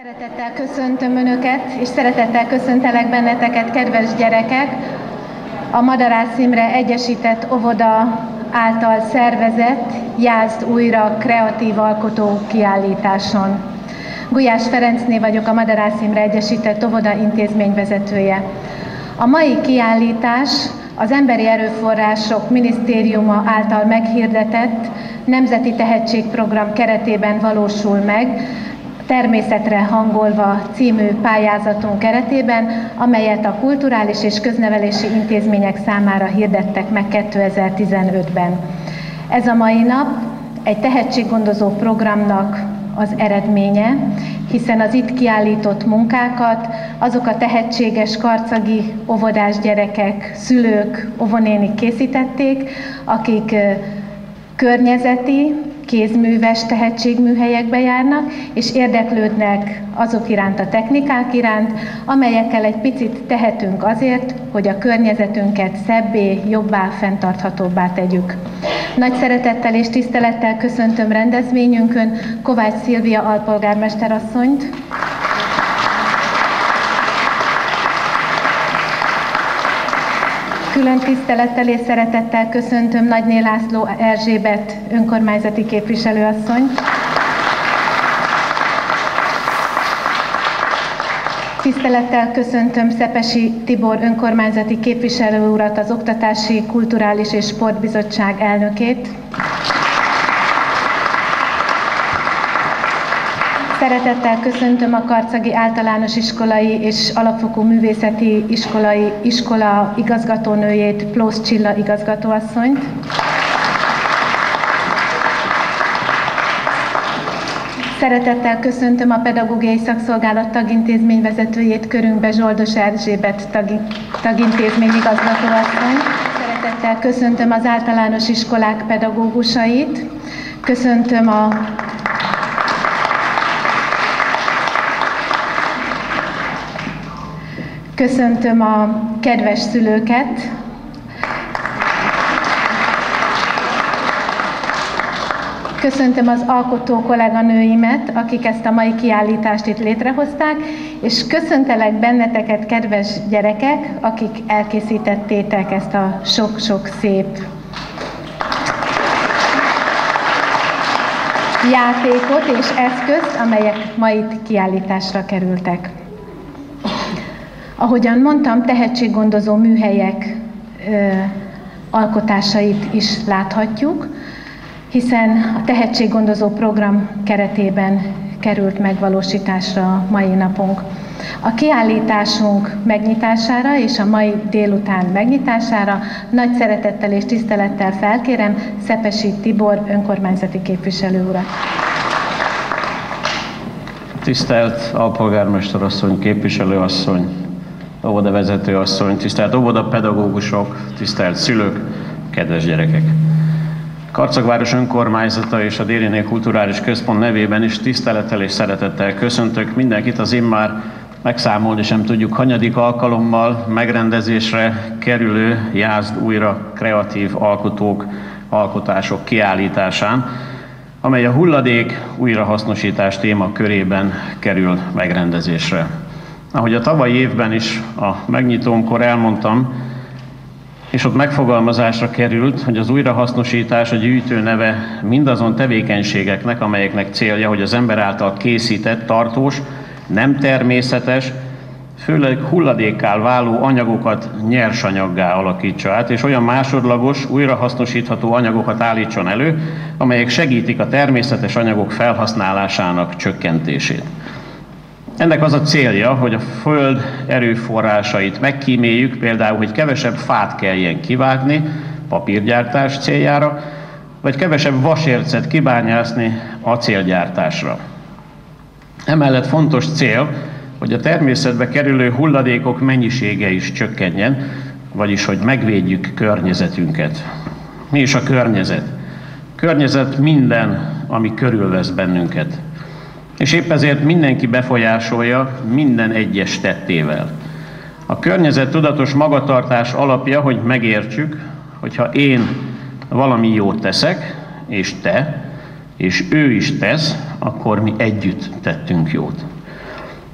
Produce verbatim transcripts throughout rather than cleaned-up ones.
Szeretettel köszöntöm Önöket, és szeretettel köszöntelek benneteket, kedves gyerekek, a Madarász Imre Egyesített Óvoda által szervezett Jázd újra kreatív alkotó kiállításon. Gulyás Ferencné vagyok, a Madarász Imre Egyesített Óvoda intézményvezetője. A mai kiállítás az Emberi Erőforrások Minisztériuma által meghirdetett Nemzeti Tehetségprogram keretében valósul meg, Természetre hangolva című pályázatunk keretében, amelyet a kulturális és köznevelési intézmények számára hirdettek meg kétezer-tizenötben. Ez a mai nap egy tehetséggondozó programnak az eredménye, hiszen az itt kiállított munkákat azok a tehetséges karcagi óvodás gyerekek, szülők, óvonénik készítették, akik környezeti, kézműves tehetségműhelyekbe járnak, és érdeklődnek azok iránt, a technikák iránt, amelyekkel egy picit tehetünk azért, hogy a környezetünket szebbé, jobbá, fenntarthatóbbá tegyük. Nagy szeretettel és tisztelettel köszöntöm rendezvényünkön Kovács Szilvia alpolgármesterasszonyt, külön tisztelettel és szeretettel köszöntöm Nagyné László Erzsébet önkormányzati képviselőasszonyt. Tisztelettel köszöntöm Szepesi Tibor önkormányzati képviselő urat, az Oktatási, Kulturális és Sportbizottság elnökét. Szeretettel köszöntöm a Karcagi Általános Iskolai és Alapfokú Művészeti Iskolai Iskola igazgatónőjét, Plósz Csilla igazgatóasszonyt. Szeretettel köszöntöm a Pedagógiai Szakszolgálat tagintézmény vezetőjét, körünkbe Zsoldos Erzsébet tagintézmény igazgatóasszonyt. Szeretettel köszöntöm az általános iskolák pedagógusait. Köszöntöm a Köszöntöm a kedves szülőket, köszöntöm az alkotó kolléganőimet, akik ezt a mai kiállítást itt létrehozták, és köszöntelek benneteket, kedves gyerekek, akik elkészítettétek ezt a sok-sok szép játékot és eszközt, amelyek ma itt kiállításra kerültek. Ahogyan mondtam, tehetséggondozó műhelyek ö, alkotásait is láthatjuk, hiszen a tehetséggondozó program keretében került megvalósításra a mai napunk. A kiállításunk megnyitására és a mai délután megnyitására nagy szeretettel és tisztelettel felkérem Szepesi Tibor önkormányzati képviselő urat. Tisztelt alpolgármesterasszony, képviselőasszony, óvodavezető asszony, tisztelt óvodapedagógusok, tisztelt szülők, kedves gyerekek! Karcagváros önkormányzata és a Dériné Kulturális Központ nevében is tisztelettel és szeretettel köszöntök mindenkit az immár megszámolni sem tudjuk hanyadik alkalommal megrendezésre kerülő Jázd újra kreatív alkotók, alkotások kiállításán, amely a hulladék újrahasznosítás témakörében kerül megrendezésre. Ahogy a tavalyi évben is a megnyitómkor elmondtam, és ott megfogalmazásra került, hogy az újrahasznosítás a gyűjtő neve mindazon tevékenységeknek, amelyeknek célja, hogy az ember által készített, tartós, nem természetes, főleg hulladékká váló anyagokat nyersanyaggá alakítsa át, és olyan másodlagos, újrahasznosítható anyagokat állítson elő, amelyek segítik a természetes anyagok felhasználásának csökkentését. Ennek az a célja, hogy a föld erőforrásait megkíméljük, például, hogy kevesebb fát kelljen kivágni papírgyártás céljára, vagy kevesebb vasércet kibányászni acélgyártásra. Emellett fontos cél, hogy a természetbe kerülő hulladékok mennyisége is csökkenjen, vagyis hogy megvédjük környezetünket. Mi is a környezet? Környezet minden, ami körülvesz bennünket. És épp ezért mindenki befolyásolja minden egyes tettével. A környezet tudatos magatartás alapja, hogy megértsük, hogyha én valami jót teszek, és te, és ő is tesz, akkor mi együtt tettünk jót.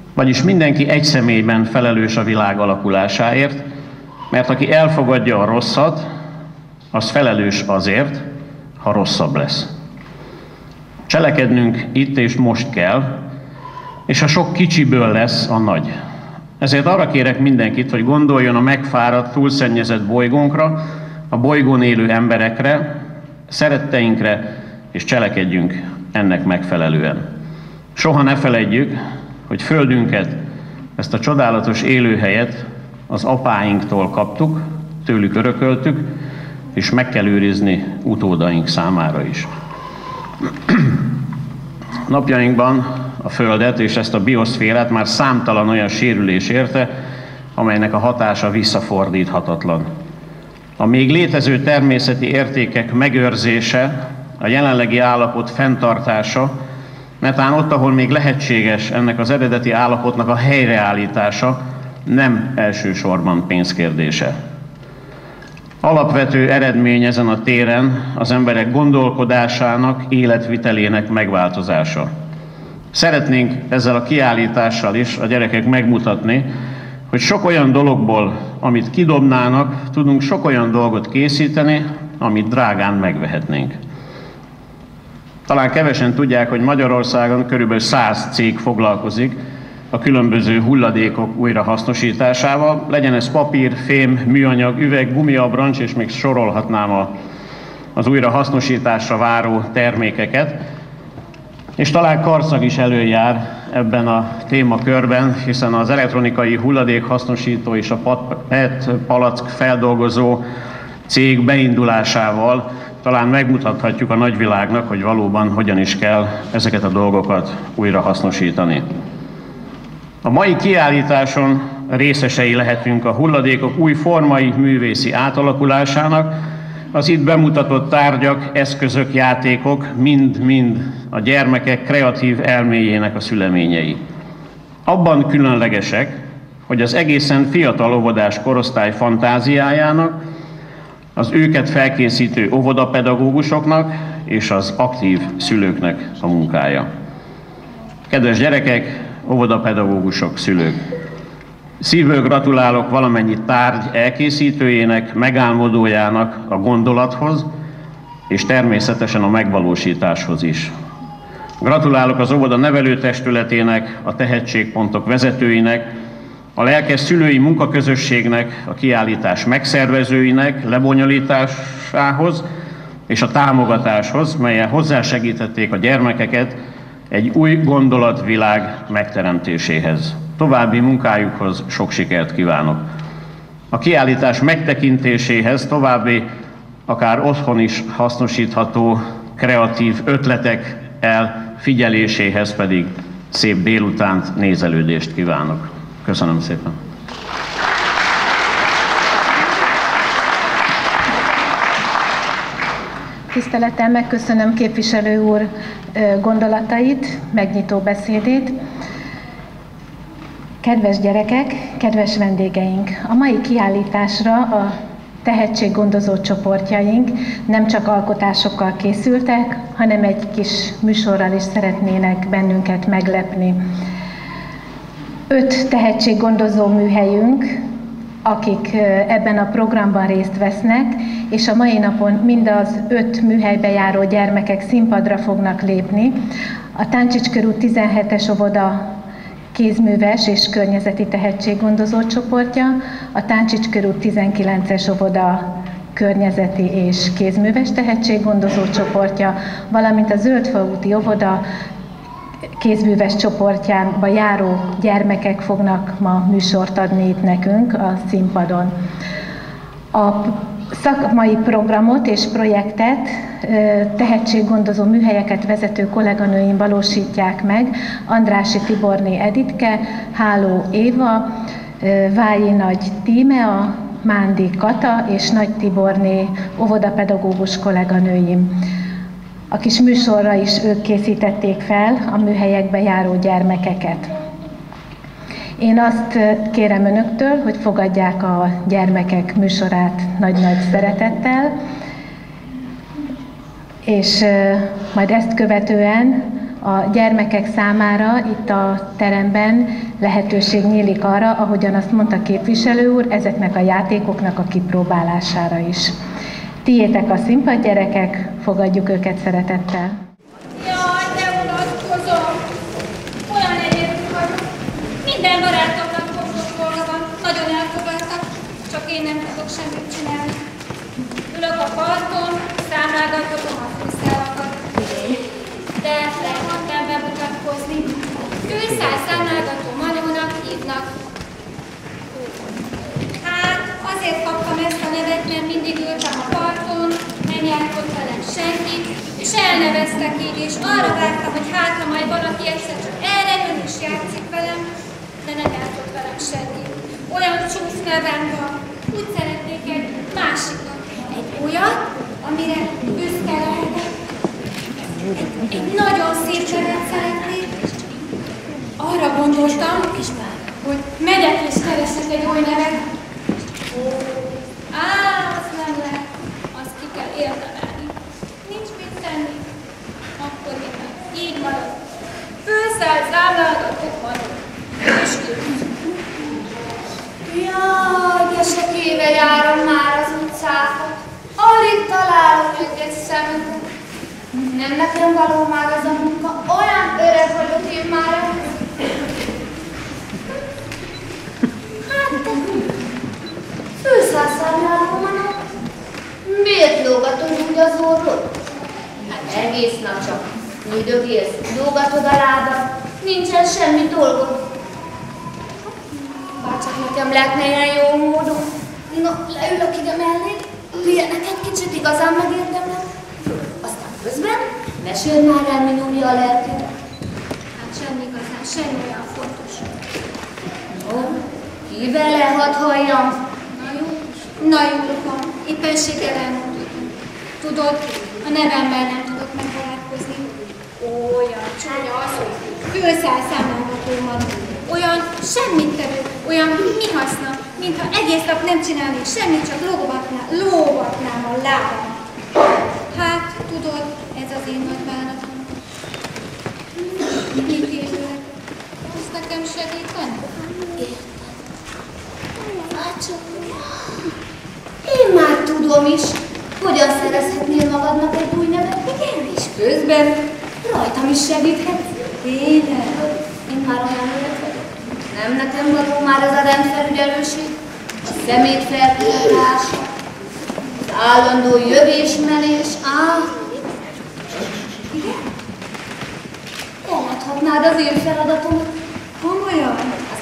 Vagyis mindenki egy személyben felelős a világ alakulásáért, mert aki elfogadja a rosszat, az felelős azért, ha rosszabb lesz. Cselekednünk itt és most kell, és a sok kicsiből lesz a nagy. Ezért arra kérek mindenkit, hogy gondoljon a megfáradt, túlszennyezett bolygónkra, a bolygón élő emberekre, szeretteinkre, és cselekedjünk ennek megfelelően. Soha ne feledjük, hogy földünket, ezt a csodálatos élőhelyet az apáinktól kaptuk, tőlük örököltük, és meg kell őrizni utódaink számára is. Napjainkban a Földet és ezt a bioszférát már számtalan olyan sérülés érte, amelynek a hatása visszafordíthatatlan. A még létező természeti értékek megőrzése, a jelenlegi állapot fenntartása, netán ott, ahol még lehetséges ennek az eredeti állapotnak a helyreállítása, nem elsősorban pénzkérdése. Alapvető eredmény ezen a téren az emberek gondolkodásának, életvitelének megváltozása. Szeretnénk ezzel a kiállítással is a gyerekek megmutatni, hogy sok olyan dologból, amit kidobnának, tudunk sok olyan dolgot készíteni, amit drágán megvehetnénk. Talán kevesen tudják, hogy Magyarországon körülbelül száz cég foglalkozik a különböző hulladékok újrahasznosításával, legyen ez papír, fém, műanyag, üveg, gumiabroncs, és még sorolhatnám a, az újrahasznosításra váró termékeket. És talán Karcag is előjár ebben a témakörben, hiszen az elektronikai hulladékhasznosító és a pé é té palack feldolgozó cég beindulásával talán megmutathatjuk a nagyvilágnak, hogy valóban hogyan is kell ezeket a dolgokat újrahasznosítani. A mai kiállításon részesei lehetünk a hulladékok új formai művészi átalakulásának, az itt bemutatott tárgyak, eszközök, játékok mind-mind a gyermekek kreatív elméjének a szüleményei. Abban különlegesek, hogy az egészen fiatal óvodás korosztály fantáziájának, az őket felkészítő óvodapedagógusoknak és az aktív szülőknek a munkája. Kedves gyerekek, óvodapedagógusok, szülők! Szívből gratulálok valamennyi tárgy elkészítőjének, megálmodójának a gondolathoz, és természetesen a megvalósításhoz is. Gratulálok az óvoda nevelőtestületének, a tehetségpontok vezetőinek, a lelkes szülői munkaközösségnek, a kiállítás megszervezőinek lebonyolításához és a támogatáshoz, mellyel hozzásegítették a gyermekeket egy új gondolatvilág megteremtéséhez. További munkájukhoz sok sikert kívánok. A kiállítás megtekintéséhez további, akár otthon is hasznosítható kreatív ötletek elfigyeléséhez pedig szép délutánt, nézelődést kívánok. Köszönöm szépen! Tisztelettel megköszönöm képviselő úr gondolatait, megnyitó beszédét. Kedves gyerekek, kedves vendégeink! A mai kiállításra a tehetséggondozó csoportjaink nem csak alkotásokkal készültek, hanem egy kis műsorral is szeretnének bennünket meglepni. Öt tehetséggondozó műhelyünk, akik ebben a programban részt vesznek, és a mai napon mind az öt műhelybe járó gyermekek színpadra fognak lépni. A Táncsics körút tizenhetes óvoda kézműves és környezeti tehetséggondozó csoportja, a Táncsics körút tizenkilences óvoda környezeti és kézműves tehetséggondozó csoportja, valamint a Zöldfa úti óvoda kézműves csoportjába járó gyermekek fognak ma műsort adni itt nekünk a színpadon. A szakmai programot és projektet tehetséggondozó műhelyeket vezető kolléganőim valósítják meg: Andrássy Tiborné Editke, Háló Éva, Vályi Nagy Tímea, Mándi Kata és Nagy Tiborné óvodapedagógus kolléganőim. A kis műsorra is ők készítették fel a műhelyekbe járó gyermekeket. Én azt kérem önöktől, hogy fogadják a gyermekek műsorát nagy-nagy szeretettel, és majd ezt követően a gyermekek számára itt a teremben lehetőség nyílik arra, ahogyan azt mondta képviselő úr, ezeknek a játékoknak a kipróbálására is. Tiétek a színpad, gyerekek, fogadjuk őket szeretettel. Jaj, de unatkozom! Olyan egyedül vagyok. Minden barátomnak fogok dolga van, nagyon elfogadtak, csak én nem tudok semmit csinálni. Ülök a parton, számlálgatom a fűszálakat. De lehet nem bemutatkozni. Fűszál számlálgató Manónak hívnak. Hát, azért kaptam ezt a nevet, mert mindig ültem a parton, nem járt ott velem senki, és elneveztek így, és arra vártam, hogy hát, ha majd valaki egyszer csak erre jön és játszik velem, de nem járt ott velem senki. Olyan csúsz nevem van, úgy szeretnék egy másikat, egy olyat, amire büszke lehetek. Egy, egy nagyon szép nevet szeretnék. Arra gondoltam, hogy megyek és keresek egy új nevet. Á, az nem lehet. Azt ki kell érdemelni. Nincs mit tenni. Akkor én meg így marad. Főszáll számlálgatok marad. És kész. Jaj, de sok éve járom már az utcákat. Alig találok egy szemetet. Nem nekem való már az a munka. Olyan öreg vagyok én már. Hát te főszálszámláló Manó, miért lógatod úgy az orrod? Hát egész nap csak üldögélsz, lógatod a lábad, nincsen semmi dolgod. Bárcsak nekem lehetne ilyen jó módon. No, leülök ide mellé, pihenek egy kicsit, igazán megérdemlek. Aztán közben mesél már rám, mi nyomja a lelked. Hát semmi igazán, semmi olyan fontos. Ó, kivele, hadd halljam. Na jó, na jó, Lukom, éppenséggel elmondhatom. Tudod, a nevemmel nem tudok megbarátkozni. Olyan csúnya az, hogy főszáll számlálgató van. Olyan semmit tevő, olyan mi haszna, mintha egész nap nem csinálnék semmit, csak lógatnám, lógatnám a lábam. Hát, tudod, ez az én nagy bánatom. Mit érlek? Ezt nekem segíteni? Érted. Hát csak... Én már tudom is, hogyan szerezhetnél magadnak egy új nevet, igen, és közben rajtam is segíthetsz. Tényleg? Én már olyan öreg vagyok. Nem nekem való már ez a rendfelügyelőség, a szemét felkutatása, az állandó jövés-menés, áh. Igen? Elláthatnád az én feladatomat. Komolyan?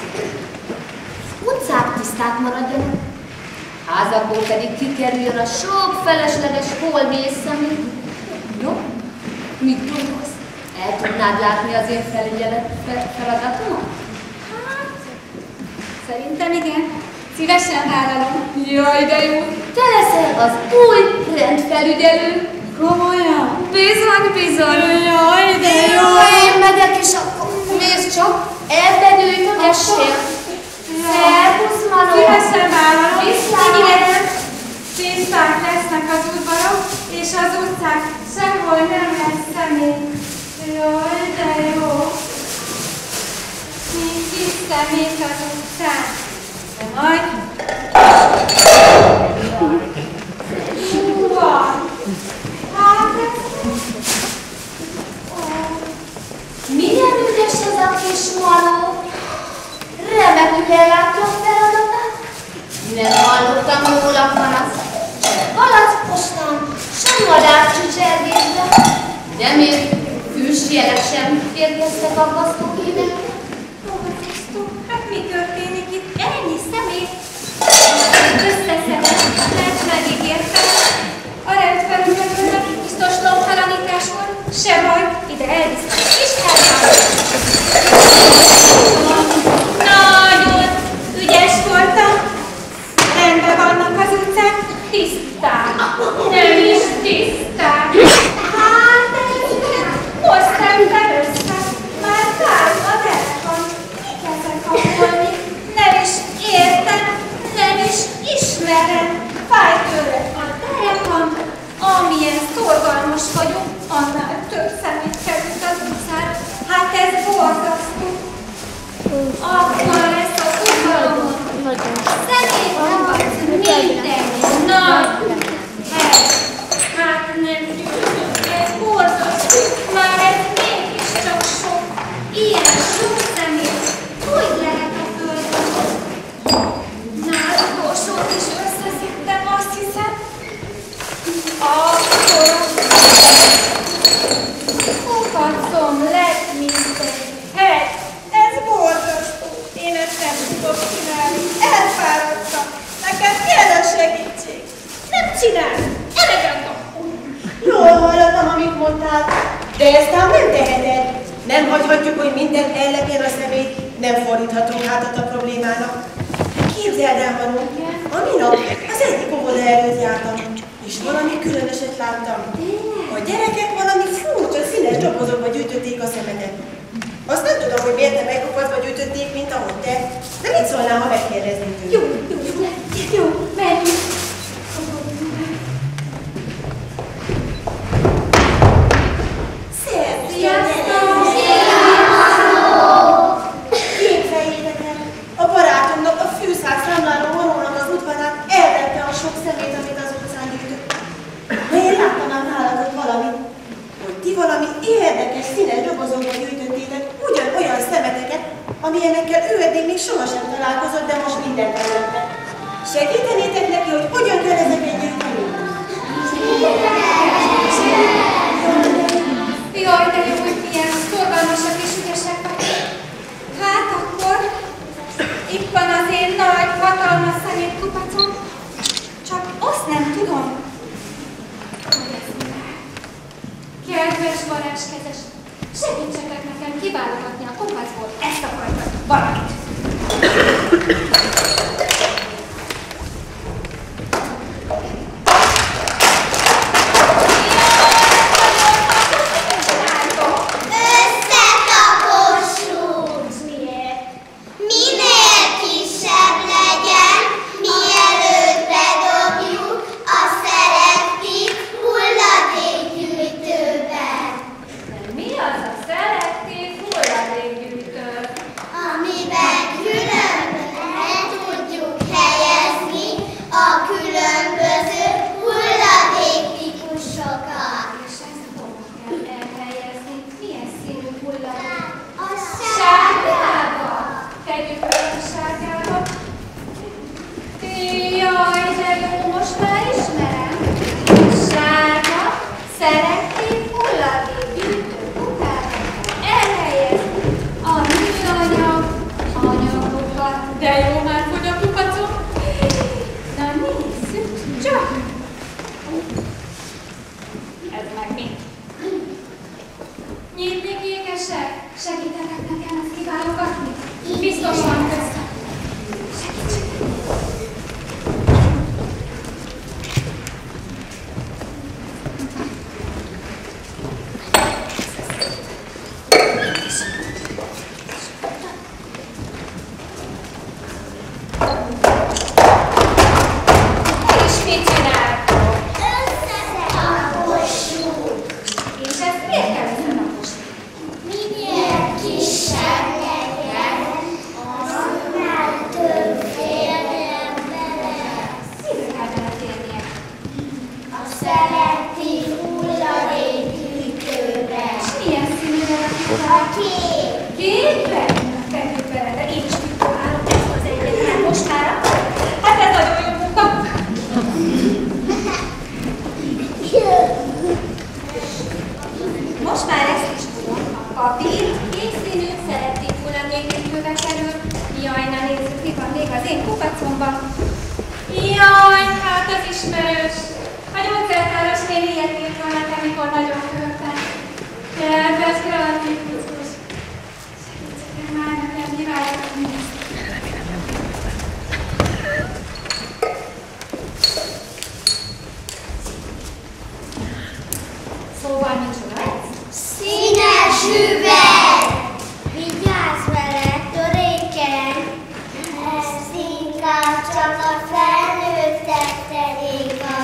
Az utcák tiszták maradjanak, házakból pedig kikerüljön a sok felesleges holmész szemét. Jó? Mit gondolsz? El tudnád látni az én felügyelet feladatomat? Hát, szerintem igen. Szívesen vállalom. Jaj, de jó! Te leszel az új rendfelügyelő. Komolyan? Bizony, bizony. Jaj, de jó! Én megyek, és akkor nézd csak, ebbe gyűjtögessél. Szervusz, Manó! Szívesen vállalom. Viszlát! Tiszták lesznek az udvarok, és az utcák sehol nem lesz személy. Jaj, de jó! Nincs kis szemét az utcán. De majd... Hú van! Hát ez... Milyen ügyes ez a kis Manó? Remekül ellátja a feladatát? Nem hallottam róla panaszt. Palackostán, sem madárcsücsergésbe. De még külsjelek sem érkeztek aggasztó hírek. Aggasztó? Hát mi történik itt? Ennyi szemét? Összeszedett, mert megígértem. A rendfelügyelőnek biztos lomtalanítás volt. Se baj, ide elviszem a kis hermát. Nagyon ügyes voltam. Rendben vannak az utcák. Tiszták. Nem is tiszták. Hát, most tettem össze. Már kár a Akkor lesz a fogalom. Szemét kupac, minden nap. Hát nem gyűjtök, ez borzasztó. Már ez mégiscsak sok. Ilyen sok szemét. Hogy lehet a földön? Na, az utolsót is összeszedtem, azt hiszem. Akkor kupacom lett mindegy. Hey, ez borzasztó. Én ezt nem tudom csinálni. Elfáradtam. Nekem kell a segítség. Nem csinálni. Elegem akkor. Jól hallottam, amit mondtál, de ezt ám nem teheted. Nem hagyhatjuk, hogy minden ellepjen a szemét, nem fordíthatunk hátat a problémának. Képzeld el, Manu, a minap az egyik óvoda előtt jártam, és valami különöset láttam. A gyerekek valami furcsa, színes dobozokba gyűjtötték a szemetet. Azt nem tudom, hogy miért nem egy kupacba gyűjtötték, mint ahogy te, de mit szólnál, ha megkérdeznénk tőle? Jó, jó, jó, jó, menjünk. Képzeljétek el, a barátomnak a fűszál számláló vonónak az udvarán elvette a sok szemét, amit az utcán gyűjtött. De én láttam ám nálatok valamit, hogy ti valami érdekes, színes dobozokba gyűjtöttétek ugyanolyan szemeteket, amilyenekkel ő eddig még sohasem találkozott, de most mindent elvette. Segítenétek neki, hogy hogyan kell ezeket gyűjteni? Jaj, de jó, hogy milyen szorgalmasak és ügyesek vagyok. Hát akkor itt van az én nagy, hatalmas szemétkupacom, csak azt nem tudom, hogy ez mivel. Kedves varázskezes, segítsetek nekem kiválogatni a kupacból ezt a fajta valamit.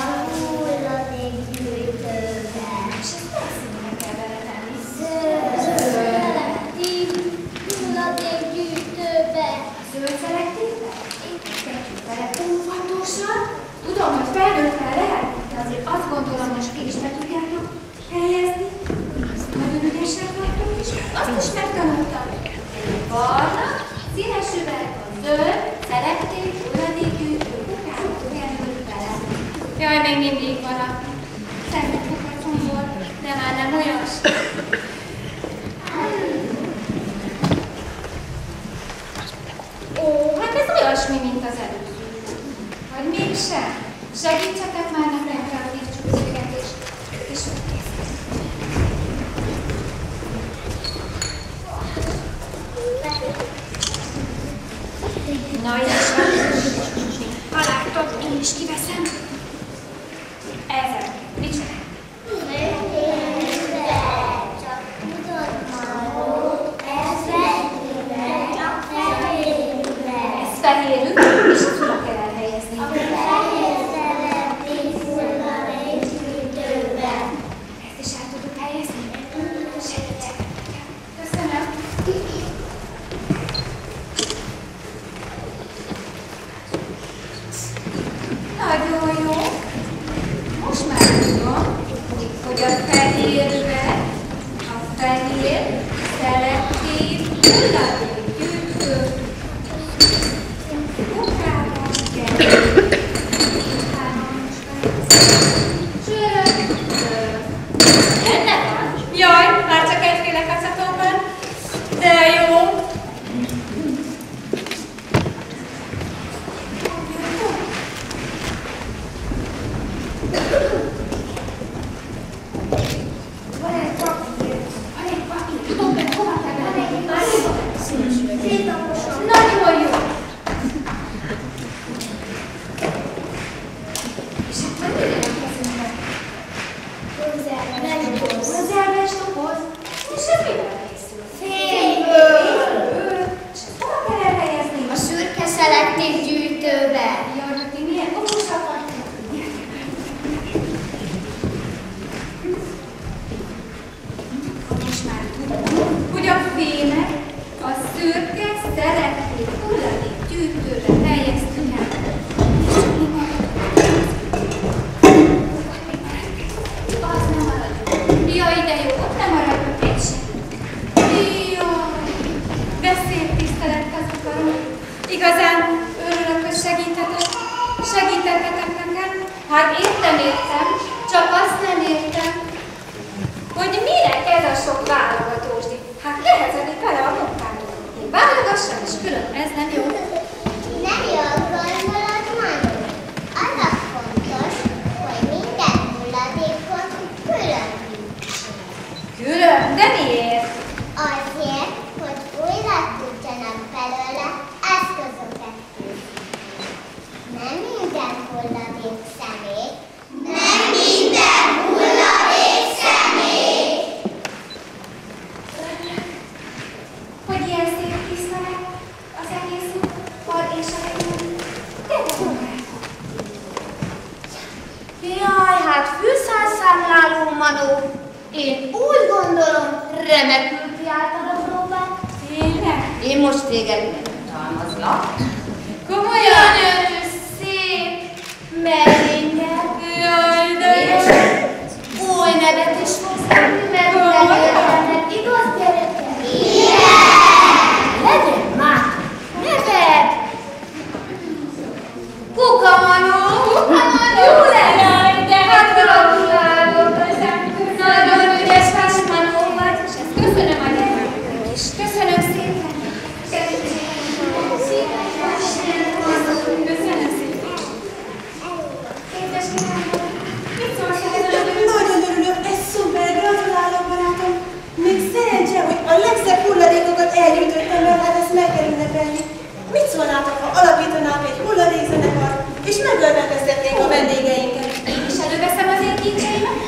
Zöld. Zöld szelektíve? Tegyük vele óvatosan. Tudom, hogy felnőttel lehet, de azért azt gondolom, hogy ti is be tudjátok helyezni. Nagyon ügyesek vagytok, és azt is megtanultam. Barna, színes üveg, a zöld, szelektív, hulladékgyűjtő, kukába kerül bele. Jaj, még mindig van a szemű kukacomból, de már nem olyas. Ó, hát ez olyasmi, mint az előző. Vagy mégsem? Segítsetek már nekem feltítsuk őket, és, és na, és ha látod, én is kiveszem. Ezek. Mit csinál? Csak tudod maró, ez fehérüveg, csak fehérüveg. Ez fehérüveg, és ezt oda kell elhelyezni. A fehér szelektív hulladékgyűjtőben. Ezt is el tudjuk helyezni? Segítsetek nekem. Köszönöm. Nagyon jó. Most már tudom, hogy a fehér üveg, a fehér, szelektív, hulladékgyűjtő munkában kell. Csörök, ennek van? Jaj, már csak egyféle kacatom van, de jó. Van egy papír, van egy papír, tudom, hogy hova kell menni, már nagyon jó. És akkor mi legyen a kezünkben? Konzerves doboz? És ez mivel készül? Fényből. És ezt hova kell elhelyezni? A szürke szelektív gyűjtőben. Jaj, hogy ti milyen okosak vagytok. Most már tudom, hogy a fémek a szürke szelektív hulladékgyűjtőben helyeztük el. És csak mi maradunk. Az nem maradunk. Jaj, de jó, ott nem maradunk egy sem. Jaj, de szép tisztelet akarom. Igazán örülök, hogy segítetek. Segítettetek nekem. Hát értem, értem, csak azt nem értem, hogy minek ez a sok válogatósdi. Hát nehezedik bele a munkába. Én válogassam, és külön ez nem jó. Nem jól gondolod, Manu. Az a fontos, hogy minden hulladékot külön gyűjtsünk. Külön? De miért? Azért, hogy újra tudjanak belőle eszközöket fűzni. Nem minden hulladék szemét. Nem minden hulladék szemét. Hogy ilyen szép tiszta lett az egész fal és a hegyünk. De munkátok. Jaj, hát fűszálszámláló Manó. Én úgy gondolom, remekül kiálltad a próbát. Tényleg? Én most téged megjutalmazlak. Komolyan? Nagyon szép, mellénnyel. Jaj, de jó. És új nevet is fogsz tenni, mert megérdemek, igaz gyerekek? Igen! Legyen már neved! Kukamanó! Kukamanó! Jó lesz! Jaj, de Hát gratulálok! nagyon ügyes Manó vagy, és ezt köszönöm a gyermeknek is. Köszönöm szépen. Köszönöm szépen. Kedves királyom, mit szólsz ehhez a gyermeknek? Nagyon örülök, ez szuper, gratulálok, barátom. Még szerencse, hogy a legszebb hulladékokat elgyűjtöttem, mert hát ezt meg kell ünnepelni. Mit szólnátok, ha alapítanánk egy hulladékzenekart, és megölvetkeztetnénk a vendégeinket? Én is előveszem az én kincseimet?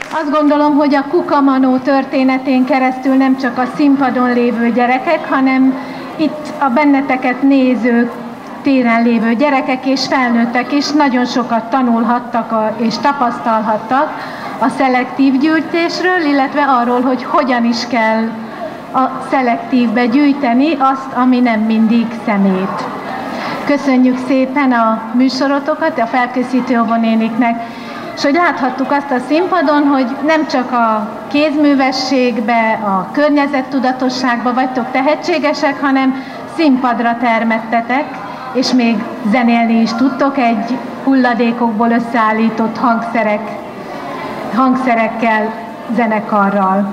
Azt gondolom, hogy a Kukamanó történetén keresztül nem csak a színpadon lévő gyerekek, hanem itt a benneteket néző téren lévő gyerekek és felnőttek is nagyon sokat tanulhattak a, és tapasztalhattak a szelektív gyűjtésről, illetve arról, hogy hogyan is kell a szelektívbe gyűjteni azt, ami nem mindig szemét. Köszönjük szépen a műsorotokat, a felkészítő óvonéniknek, és hogy láthattuk azt a színpadon, hogy nem csak a kézművességbe, a környezettudatosságba vagytok tehetségesek, hanem színpadra termettetek, és még zenélni is tudtok egy hulladékokból összeállított hangszerek, hangszerekkel, zenekarral.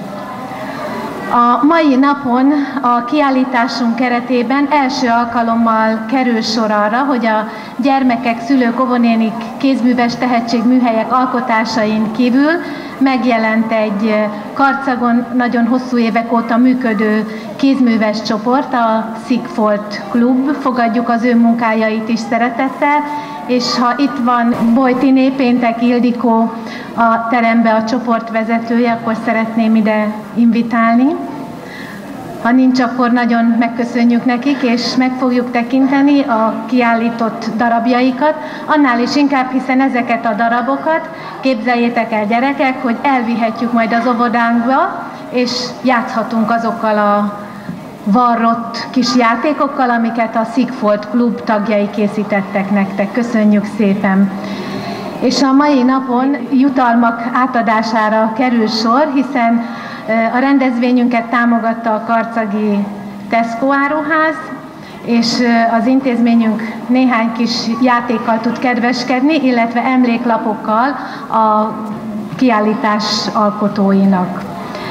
A mai napon a kiállításunk keretében első alkalommal kerül sor arra, hogy a gyermekek, szülők, óvonénik kézműves tehetségműhelyek alkotásain kívül megjelent egy Karcagon nagyon hosszú évek óta működő kézműves csoport, a Szigfolt Klub. Fogadjuk az ő munkájait is szeretettel, és ha itt van Bojtiné, Péntek Ildikó a terembe a csoport vezetője, akkor szeretném ide invitálni. Ha nincs, akkor nagyon megköszönjük nekik, és meg fogjuk tekinteni a kiállított darabjaikat. Annál is inkább, hiszen ezeket a darabokat, képzeljétek el gyerekek, hogy elvihetjük majd az óvodánkba, és játszhatunk azokkal a varrott kis játékokkal, amiket a Szigfolt Klub tagjai készítettek nektek. Köszönjük szépen! És a mai napon jutalmak átadására kerül sor, hiszen a rendezvényünket támogatta a karcagi Tesco áruház, és az intézményünk néhány kis játékkal tud kedveskedni, illetve emléklapokkal a kiállítás alkotóinak.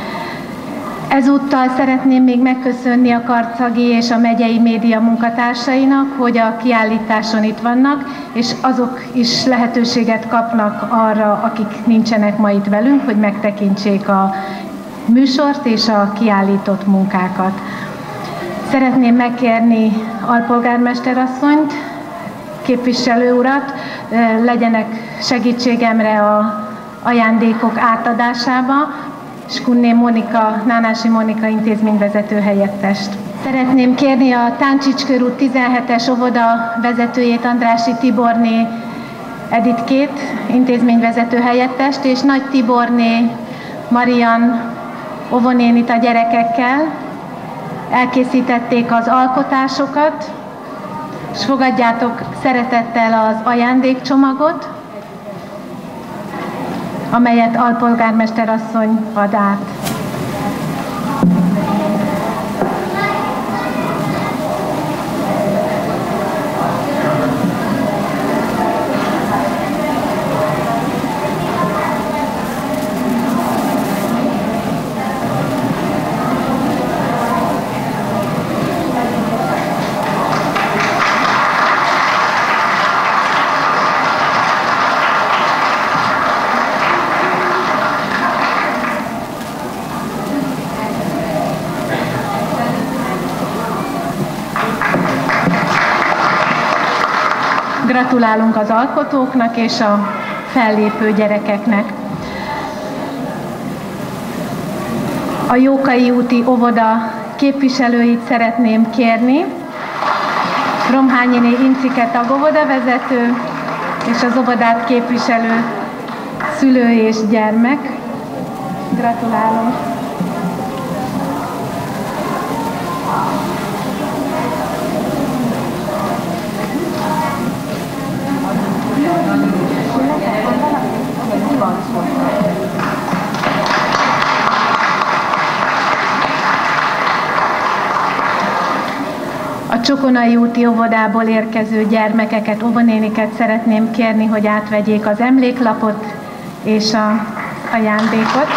Ezúttal szeretném még megköszönni a karcagi és a megyei média munkatársainak, hogy a kiállításon itt vannak, és azok is lehetőséget kapnak arra, akik nincsenek ma itt velünk, hogy megtekintsék a műsort és a kiállított munkákat. Szeretném megkérni alpolgármester asszonyt, képviselő urat, legyenek segítségemre a ajándékok átadásába, és Kunné Monika, Nánási Monika intézményvezető helyettest. Szeretném kérni a Táncsics körút tizenhetes óvoda vezetőjét, Andrássy Tiborné Editkét, intézményvezető helyettest, és Nagy Tiborné Marian óvonénit a gyerekekkel. Elkészítették az alkotásokat, és fogadjátok szeretettel az ajándékcsomagot, amelyet alpolgármester asszony ad át. Gratulálunk az alkotóknak és a fellépő gyerekeknek. A Jókai úti óvoda képviselőit szeretném kérni. Romhányiné Incike tagóvodavezető és az óvodát képviselő szülő és gyermek. Gratulálunk! A Csokonai úti óvodából érkező gyermekeket, óvonéniket szeretném kérni, hogy átvegyék az emléklapot és a ajándékot.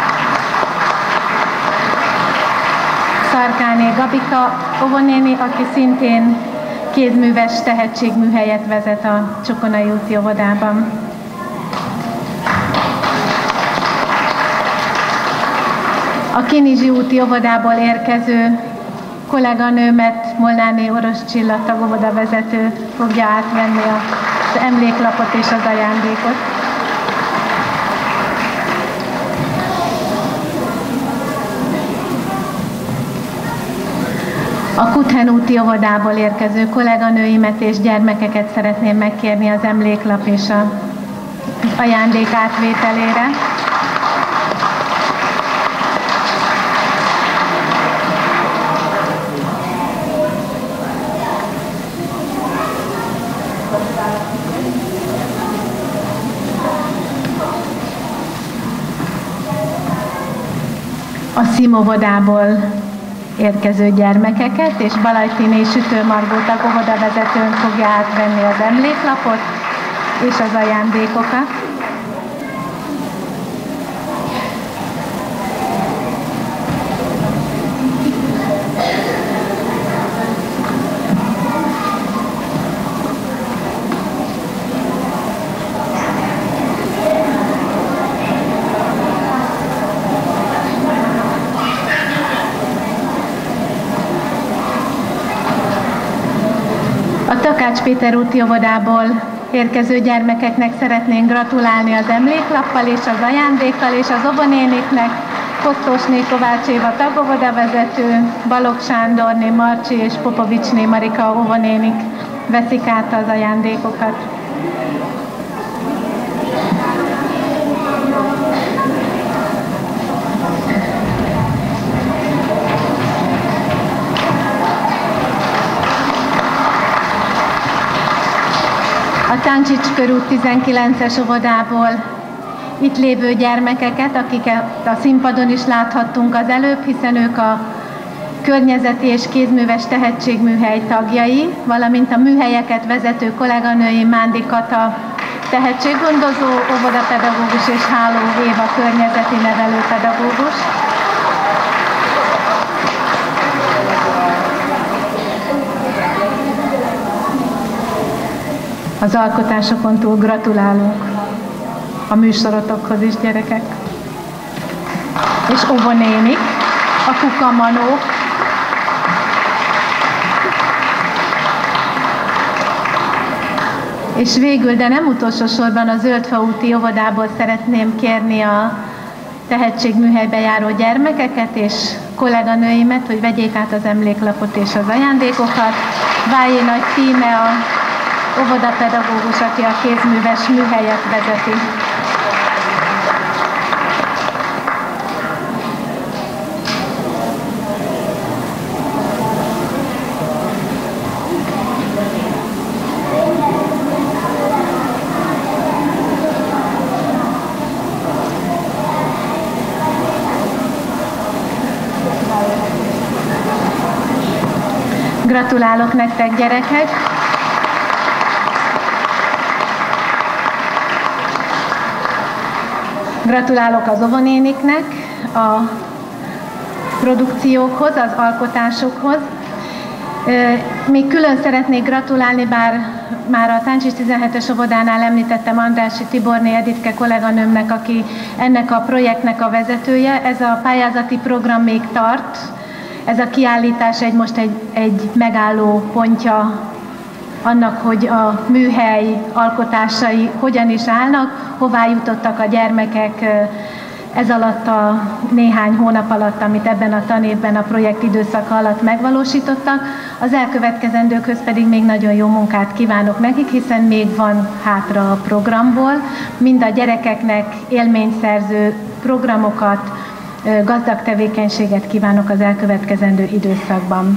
Szarkáné Gabika óvonéni, aki szintén kézműves tehetségműhelyet vezet a Csokonai úti óvodában. A Kinizsi úti óvodából érkező kolléganőmet, Molnáné Orosz Csilla tagóvodavezető fogja átvenni az emléklapot és az ajándékot. A Kuthen úti óvodából érkező kolléganőimet és gyermekeket szeretném megkérni az emléklap és a ajándék átvételére. A Szim óvodából érkező gyermekeket, és Balajtiné Sütő Margót a óvodavezetőnk fogja átvenni az emléklapot és az ajándékokat. A Takács Péter úti óvodából érkező gyermekeknek szeretnénk gratulálni az emléklappal és az ajándékkal, és az óvonéniknek Kosztósné Kovács Éva tagóvodavezető, Balogh Sándorné Marcsi és Popovicsné Marika óvonénik veszik át az ajándékokat. A Táncsics körút tizenkilences óvodából itt lévő gyermekeket, akiket a színpadon is láthattunk az előbb, hiszen ők a környezeti és kézműves tehetségműhely tagjai, valamint a műhelyeket vezető kolléganői Mándi Kata tehetséggondozó, óvodapedagógus és Háló Éva környezeti nevelőpedagógus. Az alkotásokon túl gratulálunk a műsorotokhoz is, gyerekek. És óvonénik, a kukamanók. És végül, de nem utolsó sorban a Zöldfa úti óvodából szeretném kérni a tehetségműhelybe járó gyermekeket és kolléganőimet, hogy vegyék át az emléklapot és az ajándékokat. Vájé Nagy Tíme a óvodapedagógus, aki a kézműves műhelyet vezeti. Gratulálok nektek, gyerekek! Gratulálok az óvonéniknek a produkciókhoz, az alkotásokhoz. Még külön szeretnék gratulálni, bár már a Táncsics tizenhetes óvodánál említettem Andrássy Tiborné Editke kolléganőmnek, aki ennek a projektnek a vezetője. Ez a pályázati program még tart. Ez a kiállítás egy, most egy, egy megálló pontja annak, hogy a műhely alkotásai hogyan is állnak, hová jutottak a gyermekek ez alatt a néhány hónap alatt, amit ebben a tanévben a projekt időszaka alatt megvalósítottak. Az elkövetkezendőkhöz pedig még nagyon jó munkát kívánok nekik, hiszen még van hátra a programból. Mind a gyerekeknek élményszerző programokat, gazdag tevékenységet kívánok az elkövetkezendő időszakban.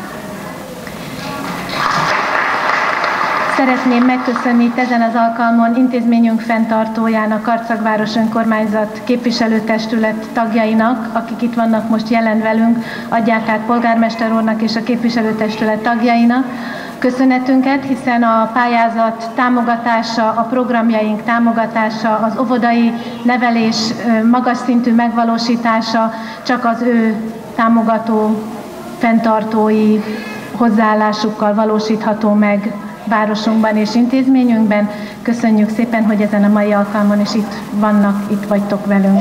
Szeretném megköszönni itt ezen az alkalmon intézményünk fenntartójának, Karcagváros Önkormányzat képviselőtestület tagjainak, akik itt vannak most jelen velünk, adják át polgármester úrnak és a képviselőtestület tagjainak köszönetünket, hiszen a pályázat támogatása, a programjaink támogatása, az óvodai nevelés magas szintű megvalósítása csak az ő támogató, fenntartói hozzáállásukkal valósítható meg városunkban és intézményünkben. Köszönjük szépen, hogy ezen a mai alkalmon is itt vannak, itt vagytok velünk.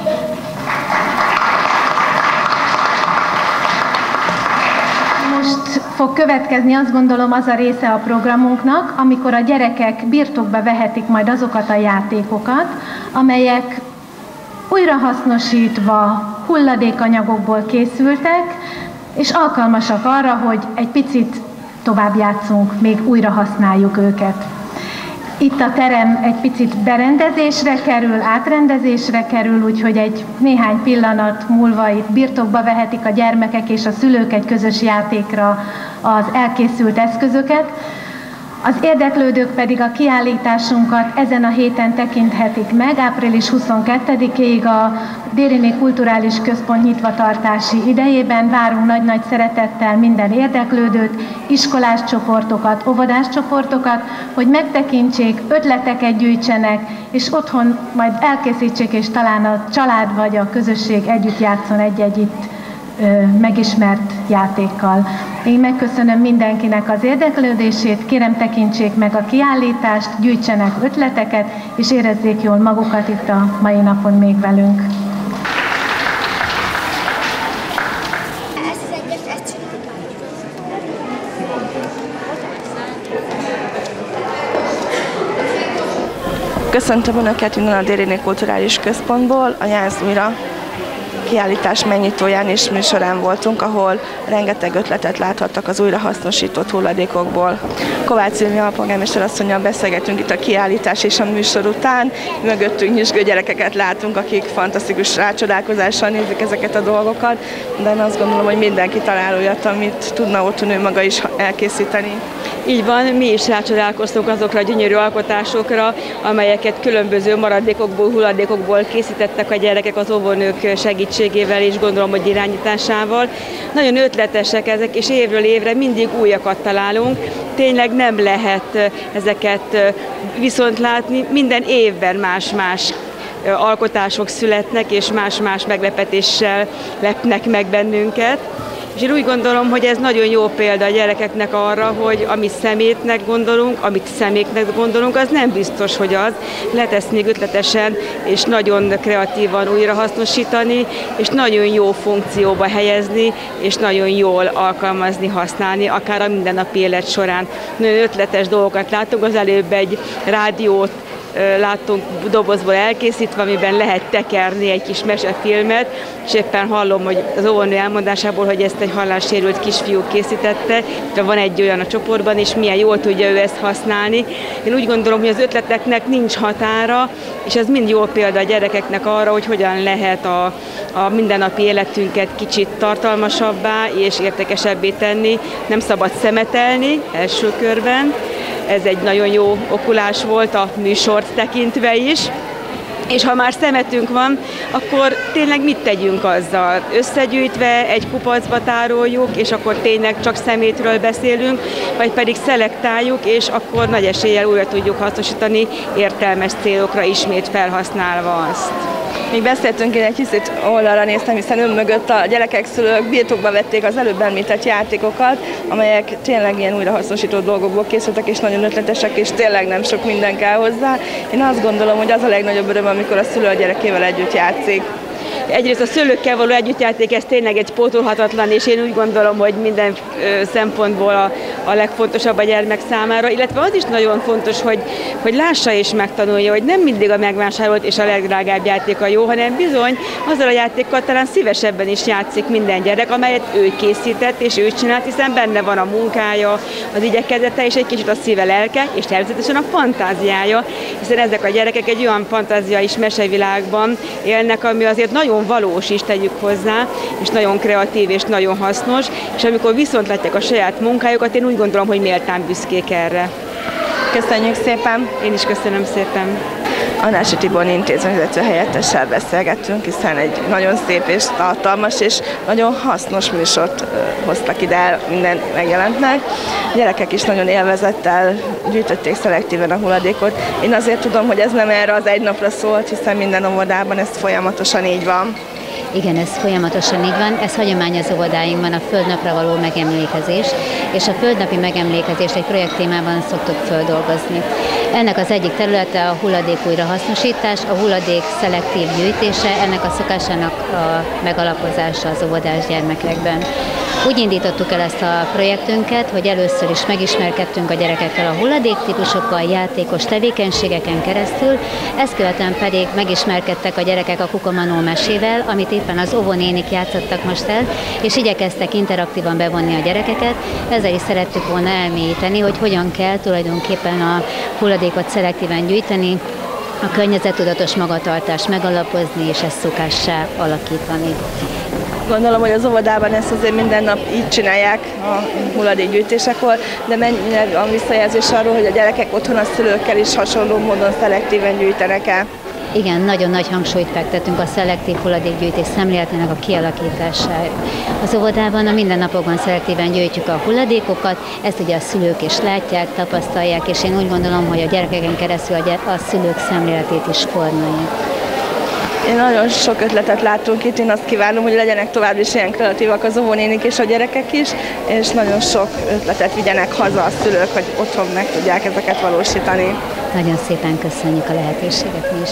Most fog következni, azt gondolom, az a része a programunknak, amikor a gyerekek birtokba vehetik majd azokat a játékokat, amelyek újrahasznosítva hulladékanyagokból készültek, és alkalmasak arra, hogy egy picit tovább játszunk, még újra használjuk őket. Itt a terem egy picit berendezésre kerül, átrendezésre kerül, úgyhogy egy néhány pillanat múlva itt birtokba vehetik a gyermekek és a szülők egy közös játékra az elkészült eszközöket. Az érdeklődők pedig a kiállításunkat ezen a héten tekinthetik meg, április huszonkettedikéig a Dériné Kulturális Központ nyitvatartási idejében. Várunk nagy-nagy szeretettel minden érdeklődőt, iskolás csoportokat, óvodás csoportokat, hogy megtekintsék, ötleteket gyűjtsenek, és otthon majd elkészítsék, és talán a család vagy a közösség együtt játszon egy-egy itt megismert játékkal. Én megköszönöm mindenkinek az érdeklődését, kérem tekintsék meg a kiállítást, gyűjtsenek ötleteket, és érezzék jól magukat itt a mai napon még velünk. Köszöntöm Önöket innen a Dériné Kulturális Központból, a Játsz újra kiállítás megnyitóján és műsorán voltunk, ahol rengeteg ötletet láthattak az újrahasznosított hulladékokból. Kovács Szilvia alpolgármester asszonnyal beszélgetünk itt a kiállítás és a műsor után. Mögöttünk nyüzsgő gyerekeket látunk, akik fantasztikus rácsodálkozással nézik ezeket a dolgokat, de én azt gondolom, hogy mindenki talál olyat, amit tudna otthon ő maga is elkészíteni. Így van, mi is rácsodálkoztunk azokra a gyönyörű alkotásokra, amelyeket különböző maradékokból, hulladékokból készítettek a gyerekek az óvónők segítségével és gondolom, hogy irányításával. Nagyon ötletesek ezek, és évről évre mindig újakat találunk. Tényleg nem lehet ezeket viszont látni, minden évben más-más alkotások születnek, és más-más meglepetéssel lepnek meg bennünket. És én úgy gondolom, hogy ez nagyon jó példa a gyerekeknek arra, hogy amit szemétnek gondolunk, amit szemétnek gondolunk, az nem biztos, hogy az. Lehet ezt még ötletesen és nagyon kreatívan újrahasznosítani, és nagyon jó funkcióba helyezni, és nagyon jól alkalmazni, használni, akár a mindennapi élet során. Nagyon ötletes dolgokat látunk, az előbb egy rádiót láttunk dobozból elkészítve, amiben lehet tekerni egy kis mesefilmet, és éppen hallom, hogy az óvónő elmondásából, hogy ezt egy hallássérült kisfiú készítette, de van egy olyan a csoportban, és milyen jól tudja ő ezt használni. Én úgy gondolom, hogy az ötleteknek nincs határa, és ez mind jó példa a gyerekeknek arra, hogy hogyan lehet a, a mindennapi életünket kicsit tartalmasabbá és értékesebbé tenni. Nem szabad szemetelni első körben. Ez egy nagyon jó okulás volt a műsort tekintve is. És ha már szemetünk van, akkor tényleg mit tegyünk azzal? Összegyűjtve egy kupacba tároljuk, és akkor tényleg csak szemétről beszélünk, vagy pedig szelektáljuk, és akkor nagy eséllyel újra tudjuk hasznosítani, értelmes célokra ismét felhasználva azt. Még beszéltünk, én egy kicsit oldalra néztem, hiszen ön mögött a gyerekek, szülők birtokba vették az előbb említett játékokat, amelyek tényleg ilyen újrahasznosított dolgokból készültek, és nagyon ötletesek, és tényleg nem sok minden kell hozzá. Én azt gondolom, hogy az a legnagyobb öröm, amikor a szülő a gyerekével együtt játszik. Egyrészt a szülőkkel való együttjáték, ez tényleg egy pótolhatatlan, és én úgy gondolom, hogy minden szempontból a, a legfontosabb a gyermek számára, illetve az is nagyon fontos, hogy, hogy lássa és megtanulja, hogy nem mindig a megvásárolt és a legdrágább játék a jó, hanem bizony azzal a játékkal talán szívesebben is játszik minden gyerek, amelyet ő készített és ő csinált, hiszen benne van a munkája, az igyekezete és egy kicsit a szíve, lelke, és természetesen a fantáziája, hiszen ezek a gyerekek egy olyan fantázia és mesevilágban élnek, ami azért nagyon valós is, tegyük hozzá, és nagyon kreatív és nagyon hasznos, és amikor viszont látják a saját munkájukat, én úgy gondolom, hogy méltán büszkék erre. Köszönjük szépen! Én is köszönöm szépen! Anási Tibor intézményvezető helyettessel beszélgettünk, hiszen egy nagyon szép és tartalmas és nagyon hasznos műsort hoztak ide, minden megjelentnek. A gyerekek is nagyon élvezettel gyűjtötték szelektíven a hulladékot. Én azért tudom, hogy ez nem erre az egy napra szólt, hiszen minden óvodában ez folyamatosan így van. Igen, ez folyamatosan így van, ez hagyomány az óvodáinkban, a Földnapra való megemlékezés, és a Földnapi megemlékezést egy projekttémában szoktuk földolgozni. Ennek az egyik területe a hulladék újrahasznosítás, a hulladék szelektív gyűjtése, ennek a szokásának a megalapozása az óvodás gyermekekben. Úgy indítottuk el ezt a projektünket, hogy először is megismerkedtünk a gyerekekkel a hulladéktípusokkal, játékos tevékenységeken keresztül, ezt követően pedig megismerkedtek a gyerekek a Kukomanó mesével, amit éppen az óvónénik játszottak most el, és igyekeztek interaktívan bevonni a gyerekeket. Ezzel is szerettük volna elmélyíteni, hogy hogyan kell tulajdonképpen a hulladékot szelektíven gyűjteni, a környezettudatos magatartást megalapozni, és ezt szokássá alakítani. Gondolom, hogy az óvodában ezt azért minden nap így csinálják a hulladékgyűjtésekor, de mennyire van visszajelzés arról, hogy a gyerekek otthon a szülőkkel is hasonló módon szelektíven gyűjtenek el? Igen, nagyon nagy hangsúlyt fektetünk a szelektív hulladékgyűjtés szemléletének a kialakítására. Az óvodában a mindennapokban szelektíven gyűjtjük a hulladékokat, ezt ugye a szülők is látják, tapasztalják, és én úgy gondolom, hogy a gyerekeken keresztül a, gyere- a szülők szemléletét is formálják. Én nagyon sok ötletet látunk itt, én azt kívánom, hogy legyenek tovább is ilyen kreatívak az óvónénik és a gyerekek is, és nagyon sok ötletet vigyenek haza a szülők, hogy otthon meg tudják ezeket valósítani. Nagyon szépen köszönjük a lehetőséget mi is.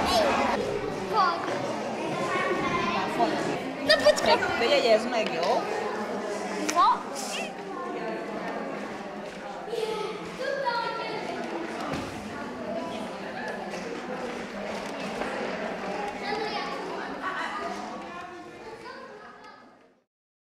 De jegyezd meg, jó?